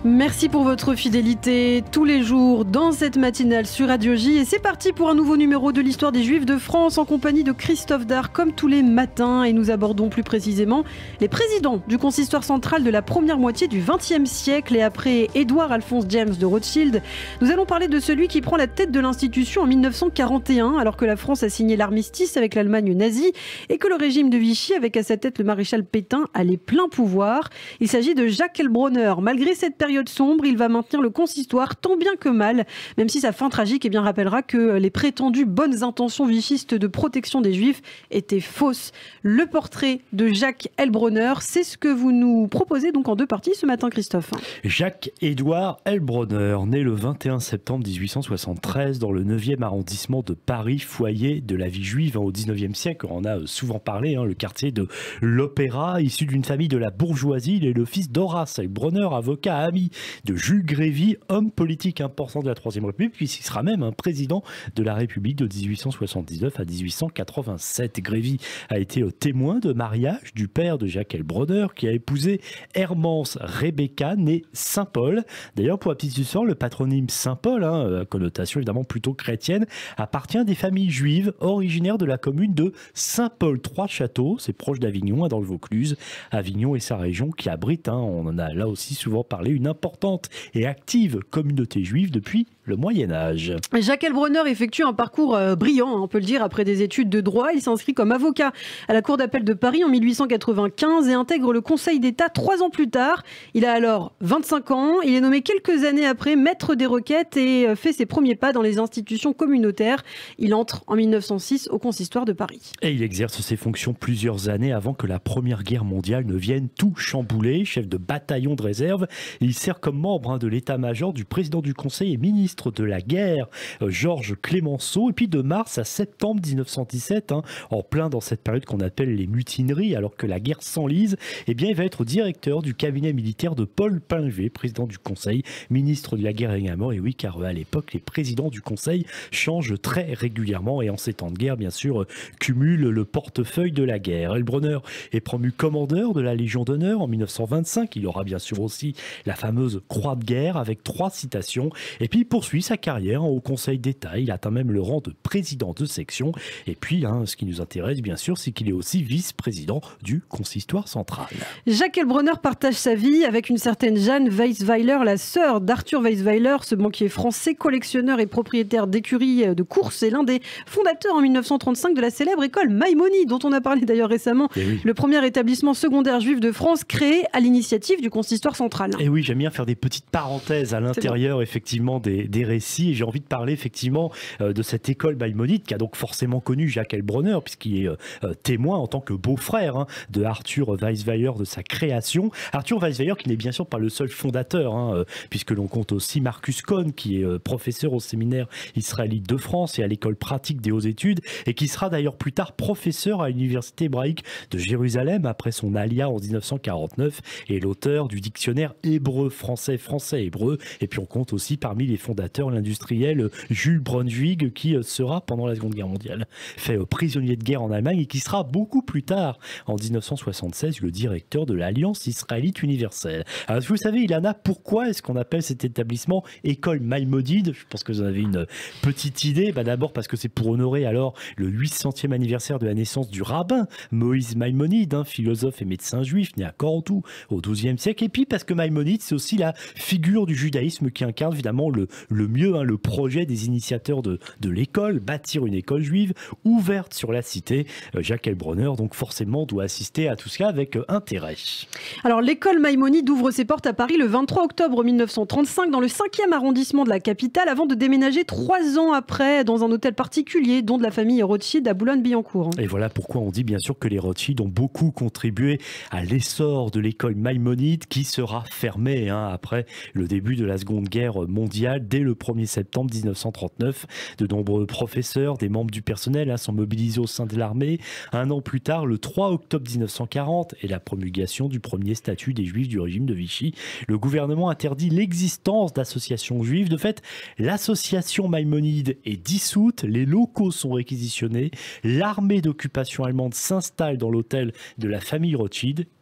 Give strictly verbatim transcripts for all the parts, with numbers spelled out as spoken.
Merci pour votre fidélité tous les jours dans cette matinale sur Radio J. Et c'est parti pour un nouveau numéro de l'histoire des Juifs de France en compagnie de Christophe Dard comme tous les matins. Et nous abordons plus précisément les présidents du consistoire central de la première moitié du vingtième siècle. Et après Édouard Alphonse James de Rothschild, nous allons parler de celui qui prend la tête de l'institution en mille neuf cent quarante et un, alors que la France a signé l'armistice avec l'Allemagne nazie et que le régime de Vichy, avec à sa tête le maréchal Pétain, a les pleins pouvoirs. Il s'agit de Jacques Heilbronner. Malgré cette période sombre, il va maintenir le consistoire tant bien que mal, même si sa fin tragique eh bien, rappellera que les prétendues bonnes intentions vichistes de protection des Juifs étaient fausses. Le portrait de Jacques Heilbronner, c'est ce que vous nous proposez donc en deux parties ce matin, Christophe. Jacques-Édouard Heilbronner, né le vingt et un septembre mille huit cent soixante-treize dans le neuvième arrondissement de Paris, foyer de la vie juive hein, au dix-neuvième siècle. On en a souvent parlé, hein, le quartier de l'Opéra, issu d'une famille de la bourgeoisie. Il est le fils d'Horace Heilbronner, avocat ami de Jules Grévy, homme politique important de la Troisième République, puisqu'il sera même un président de la République de dix-huit cent soixante-dix-neuf à dix-huit cent quatre-vingt-sept. Grévy a été témoin de mariage du père de Jacques Heilbronner, qui a épousé Hermance Rebecca, née Saint-Paul. D'ailleurs, pour la petite histoire, le patronyme Saint-Paul, hein, à connotation évidemment plutôt chrétienne, appartient à des familles juives originaires de la commune de Saint-Paul-Trois-Châteaux. C'est proche d'Avignon, hein, dans le Vaucluse. Avignon et sa région qui abrite, hein, on en a là aussi souvent parlé, une importante et active communauté juive depuis le Moyen-Âge. Jacques Heilbronner effectue un parcours euh, brillant, on peut le dire, après des études de droit. Il s'inscrit comme avocat à la Cour d'appel de Paris en mille huit cent quatre-vingt-quinze et intègre le Conseil d'État trois ans plus tard. Il a alors vingt-cinq ans. Il est nommé quelques années après maître des requêtes et fait ses premiers pas dans les institutions communautaires. Il entre en mille neuf cent six au Consistoire de Paris. Et il exerce ses fonctions plusieurs années avant que la Première Guerre mondiale ne vienne tout chambouler. Chef de bataillon de réserve, il sert comme membre hein, de l'état-major du président du Conseil et ministre de la guerre, euh, Georges Clémenceau. Et puis de mars à septembre mille neuf cent dix-sept, hein, en plein dans cette période qu'on appelle les mutineries, alors que la guerre s'enlise, eh bien, il va être directeur du cabinet militaire de Paul Pinlevé, président du Conseil, ministre de la guerre également. Et oui, car à l'époque, les présidents du Conseil changent très régulièrement et en ces temps de guerre, bien sûr, euh, cumulent le portefeuille de la guerre. Heilbronner est promu commandeur de la Légion d'honneur en mille neuf cent vingt-cinq. Il aura bien sûr aussi la fameuse croix de guerre avec trois citations. Et puis, il poursuit sa carrière hein, au Conseil d'État. Il atteint même le rang de président de section. Et puis, hein, ce qui nous intéresse, bien sûr, c'est qu'il est aussi vice-président du Consistoire central. Jacques Heilbronner partage sa vie avec une certaine Jeanne Weisweiler, la sœur d'Arthur Weisweiler, ce banquier français, collectionneur et propriétaire d'écuries de course et l'un des fondateurs en mille neuf cent trente-cinq de la célèbre école Maïmonide, dont on a parlé d'ailleurs récemment. Oui. Le premier établissement secondaire juif de France créé à l'initiative du Consistoire central. Et oui, j'aime bien faire des petites parenthèses à l'intérieur, effectivement, des, des récits. Et j'ai envie de parler, effectivement, euh, de cette école Maïmonide qui a donc forcément connu Jacques Heilbronner, puisqu'il est euh, témoin en tant que beau-frère hein, de Arthur Weisweiler, de sa création. Arthur Weisweiler, qui n'est bien sûr pas le seul fondateur, hein, euh, puisque l'on compte aussi Marcus Cohn, qui est euh, professeur au séminaire israélite de France et à l'école pratique des hautes études, et qui sera d'ailleurs plus tard professeur à l'université hébraïque de Jérusalem après son alia en mille neuf cent quarante-neuf, et l'auteur du dictionnaire hébreu-français, français-hébreu. Et puis on compte aussi parmi les fondateurs l'industriel Jules Braunschweig, qui sera pendant la Seconde Guerre mondiale fait prisonnier de guerre en Allemagne et qui sera beaucoup plus tard, en mille neuf cent soixante-seize, le directeur de l'Alliance israélite universelle. Alors vous savez, Ilana, pourquoi est-ce qu'on appelle cet établissement école Maïmonide? Je pense que vous en avez une petite idée. Bah d'abord parce que c'est pour honorer alors le huit centième anniversaire de la naissance du rabbin Moïse Maïmonide, hein, philosophe et médecin juif, né à Cordoue au douzième siècle. Et puis parce que Maïmonide, c'est aussi la figure du judaïsme qui incarne évidemment le, le mieux hein, le projet des initiateurs de, de l'école, bâtir une école juive ouverte sur la cité. Euh, Jacques Heilbronner, donc forcément, doit assister à tout cela avec euh, intérêt. Alors l'école Maïmonide ouvre ses portes à Paris le vingt-trois octobre mille neuf cent trente-cinq dans le cinquième arrondissement de la capitale avant de déménager trois ans après dans un hôtel particulier dont de la famille Rothschild à Boulogne-Billancourt. Et voilà pourquoi on dit bien sûr que les Rothschild ont beaucoup contribué à l'essor de l'école Maïmonide qui sera fermée hein, après le début de la Seconde Guerre mondiale dès le premier septembre mille neuf cent trente-neuf. De nombreux professeurs, des membres du personnel hein, sont mobilisés au sein de l'armée. Un an plus tard, le trois octobre mille neuf cent quarante et la promulgation du premier statut des Juifs du régime de Vichy, le gouvernement interdit l'existence d'associations juives. De fait, l'association Maïmonide est dissoute, les locaux sont réquisitionnés, l'armée d'occupation allemande s'installe dans l'hôtel de la famille Rothschild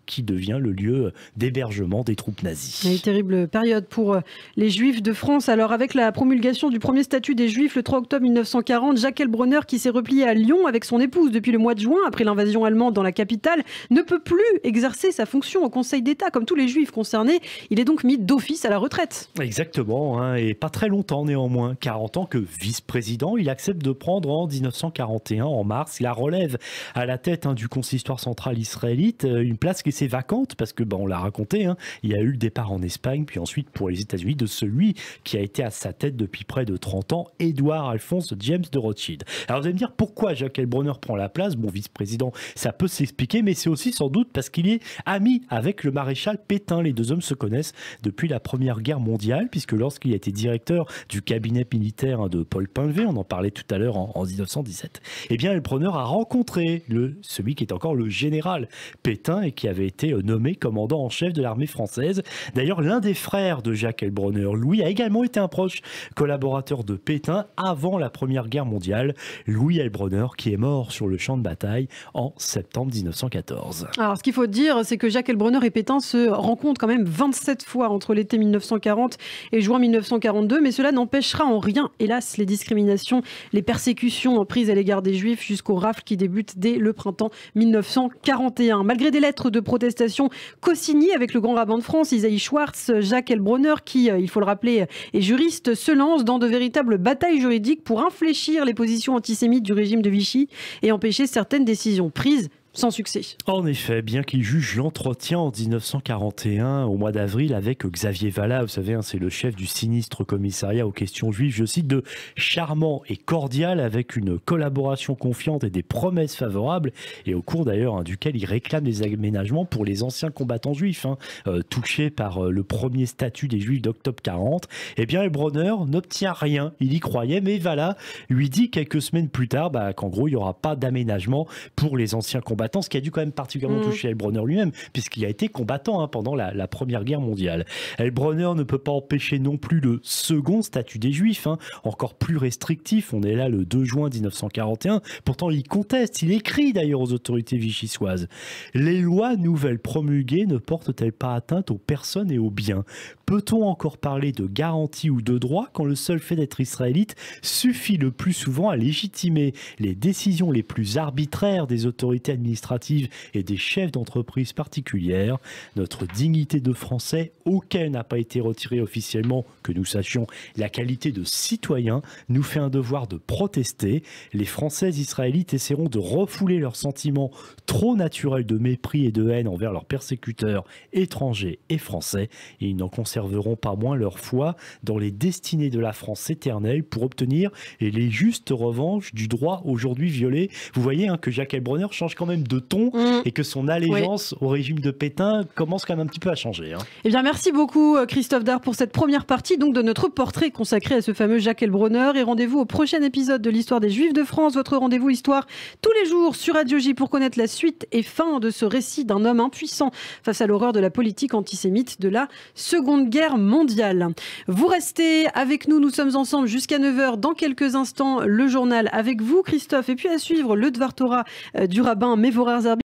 qui devient le lieu d'hébergement des troupes nazies. Une terrible période pour les Juifs de France. Alors avec la promulgation du premier statut des Juifs le trois octobre mille neuf cent quarante, Jacques Heilbronner, qui s'est replié à Lyon avec son épouse depuis le mois de juin, après l'invasion allemande dans la capitale, ne peut plus exercer sa fonction au Conseil d'État. Comme tous les Juifs concernés, il est donc mis d'office à la retraite. Exactement, hein, et pas très longtemps néanmoins, car en tant que vice-président, il accepte de prendre en mille neuf cent quarante et un, en mars, la relève à la tête hein, du consistoire central israélite, une place qui s'est vacante, parce que, bah, on l'a raconté, hein, il y a eu le départ en Espagne, puis ensuite pour les États-Unis, de celui qui a été à sa tête depuis près de trente ans, Édouard Alphonse James de Rothschild. Alors vous allez me dire, pourquoi Jacques Heilbronner prend la place? Bon, vice-président, ça peut s'expliquer, mais c'est aussi sans doute parce qu'il est ami avec le maréchal Pétain. Les deux hommes se connaissent depuis la Première Guerre mondiale, puisque lorsqu'il a été directeur du cabinet militaire de Paul Pinlevé, on en parlait tout à l'heure en, en mille neuf cent dix-sept, eh bien Heilbronner a rencontré le, celui qui est encore le général Pétain et qui avait été nommé commandant en chef de l'armée française. D'ailleurs, l'un des frères de Jacques Heilbronner, Louis, a également été un proche collaborateur de Pétain avant la Première Guerre mondiale. Louis Heilbronner, qui est mort sur le champ de bataille en septembre mille neuf cent quatorze. Alors, ce qu'il faut dire, c'est que Jacques Heilbronner et Pétain se rencontrent quand même vingt-sept fois entre l'été mille neuf cent quarante et juin mille neuf cent quarante-deux, mais cela n'empêchera en rien, hélas, les discriminations, les persécutions prises à l'égard des Juifs jusqu'aux rafles qui débutent dès le printemps mille neuf cent quarante et un. Malgré des lettres de protestation co-signées avec le grand rabbin de France, Isaïe Schwartz, Jacques Heilbronner, qui, il faut le rappeler, est juriste, se lance dans de véritables batailles juridiques pour infléchir les positions antisémites du régime de Vichy et empêcher certaines décisions prises sans succès. En effet, bien qu'il juge l'entretien en mille neuf cent quarante et un, au mois d'avril, avec Xavier Vallat, vous savez, hein, c'est le chef du sinistre commissariat aux questions juives, je cite, de charmant et cordial, avec une collaboration confiante et des promesses favorables, et au cours d'ailleurs hein, duquel il réclame des aménagements pour les anciens combattants juifs, hein, euh, touchés par euh, le premier statut des juifs d'octobre quarante. Eh bien, Heilbronner n'obtient rien, il y croyait, mais Vallat lui dit quelques semaines plus tard bah, qu'en gros, il n'y aura pas d'aménagement pour les anciens combattants, ce qui a dû quand même particulièrement mmh. toucher Heilbronner lui-même, puisqu'il a été combattant hein, pendant la, la Première Guerre mondiale. Heilbronner ne peut pas empêcher non plus le second statut des Juifs, hein, encore plus restrictif. On est là le deux juin mille neuf cent quarante et un. Pourtant, il conteste, il écrit d'ailleurs aux autorités vichysoises. Les lois nouvelles promulguées ne portent-elles pas atteinte aux personnes et aux biens? Peut-on encore parler de garantie ou de droit quand le seul fait d'être israélite suffit le plus souvent à légitimer les décisions les plus arbitraires des autorités administratives et des chefs d'entreprise particulières? Notre dignité de Français, auquel n'a pas été retirée officiellement, que nous sachions, la qualité de citoyen, nous fait un devoir de protester. Les Français israélites essaieront de refouler leurs sentiments trop naturels de mépris et de haine envers leurs persécuteurs étrangers et français, et ils n'en conserveront pas moins leur foi dans les destinées de la France éternelle pour obtenir les justes revanches du droit aujourd'hui violé. Vous voyez hein, que Jacques Heilbronner change quand même de ton mmh. et que son allégeance oui. au régime de Pétain commence quand même un petit peu à changer. Hein. Eh bien, merci beaucoup Christophe Dard pour cette première partie donc, de notre portrait consacré à ce fameux Jacques Heilbronner, et rendez-vous au prochain épisode de l'Histoire des Juifs de France, votre rendez-vous histoire tous les jours sur Radio J pour connaître la suite et fin de ce récit d'un homme impuissant face à l'horreur de la politique antisémite de la Seconde Guerre mondiale. Vous restez avec nous, nous sommes ensemble jusqu'à neuf heures. Dans quelques instants, le journal avec vous Christophe, et puis à suivre le Dvar Torah du rabbin Mevorach Zerbib.